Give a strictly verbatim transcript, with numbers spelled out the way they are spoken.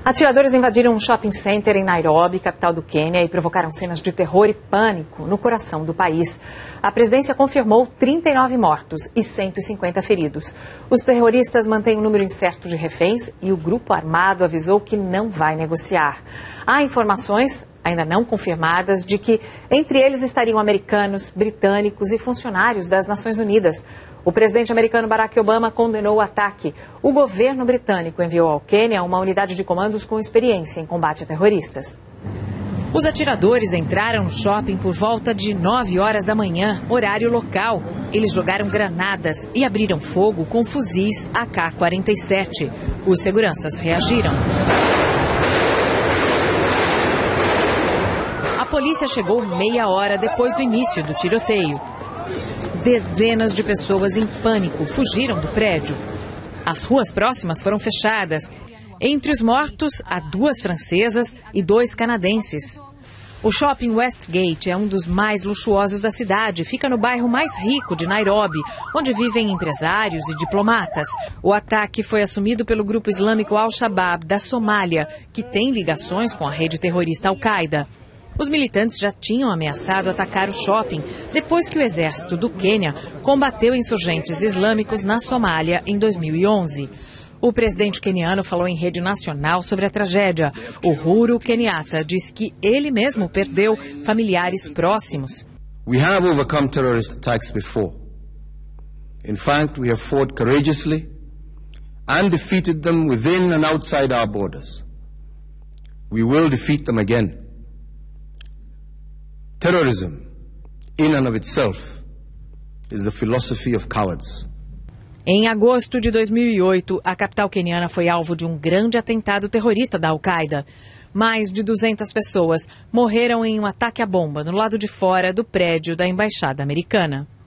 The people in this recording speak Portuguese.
Atiradores invadiram um shopping center em Nairobi, capital do Quênia, e provocaram cenas de terror e pânico no coração do país. A presidência confirmou trinta e nove mortos e cento e cinquenta feridos. Os terroristas mantêm um número incerto de reféns e o grupo armado avisou que não vai negociar. Há informações, ainda não confirmadas, de que entre eles estariam americanos, britânicos e funcionários das Nações Unidas. O presidente americano Barack Obama condenou o ataque. O governo britânico enviou ao Quênia uma unidade de comandos com experiência em combate a terroristas. Os atiradores entraram no shopping por volta de nove horas da manhã, horário local. Eles jogaram granadas e abriram fogo com fuzis A K quarenta e sete. Os seguranças reagiram. A polícia chegou meia hora depois do início do tiroteio. Dezenas de pessoas em pânico fugiram do prédio. As ruas próximas foram fechadas. Entre os mortos, há duas francesas e dois canadenses. O shopping Westgate é um dos mais luxuosos da cidade. Fica no bairro mais rico de Nairobi, onde vivem empresários e diplomatas. O ataque foi assumido pelo grupo islâmico Al-Shabaab da Somália, que tem ligações com a rede terrorista Al-Qaeda. Os militantes já tinham ameaçado atacar o shopping depois que o exército do Quênia combateu insurgentes islâmicos na Somália em dois mil e onze. O presidente queniano falou em rede nacional sobre a tragédia. O Uhuru Kenyatta disse que ele mesmo perdeu familiares próximos. We have overcome terrorist attacks before. In fact, we have fought courageously and defeated them within and outside our borders. We will defeat them again. Terrorism, in and of itself, is the philosophy of cowards. Em agosto de dois mil e oito, a capital queniana foi alvo de um grande atentado terrorista da Al-Qaeda. Mais de duzentas pessoas morreram em um ataque à bomba no lado de fora do prédio da embaixada americana.